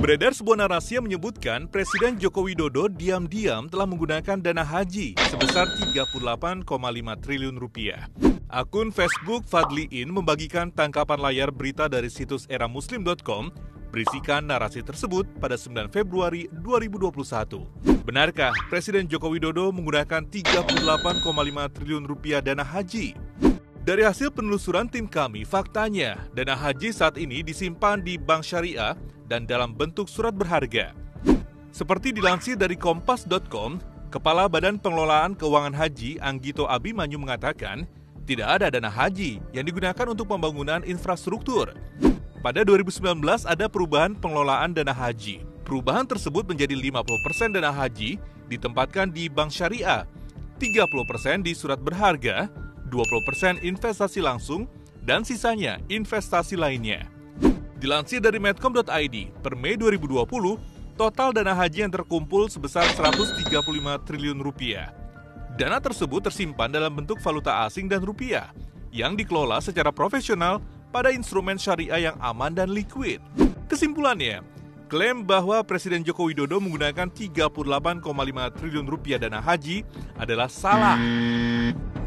Beredar sebuah narasi yang menyebutkan Presiden Joko Widodo diam-diam telah menggunakan dana haji sebesar 38,5 triliun rupiah. Akun Facebook Fadliin membagikan tangkapan layar berita dari situs eramuslim.com berisikan narasi tersebut pada 9 Februari 2021. Benarkah Presiden Joko Widodo menggunakan 38,5 triliun rupiah dana haji? Dari hasil penelusuran tim kami, faktanya dana haji saat ini disimpan di bank syariah dan dalam bentuk surat berharga. Seperti dilansir dari kompas.com, Kepala Badan Pengelolaan Keuangan Haji Anggito Abimanyu mengatakan, tidak ada dana haji yang digunakan untuk pembangunan infrastruktur. Pada 2019 ada perubahan pengelolaan dana haji. Perubahan tersebut menjadi 50% dana haji ditempatkan di bank syariah, 30% di surat berharga, 20% investasi langsung, dan sisanya investasi lainnya. Dilansir dari medcom.id, per Mei 2020, total dana haji yang terkumpul sebesar 135 triliun rupiah. Dana tersebut tersimpan dalam bentuk valuta asing dan rupiah, yang dikelola secara profesional pada instrumen syariah yang aman dan liquid. Kesimpulannya, klaim bahwa Presiden Joko Widodo menggunakan 38,5 triliun rupiah dana haji adalah salah.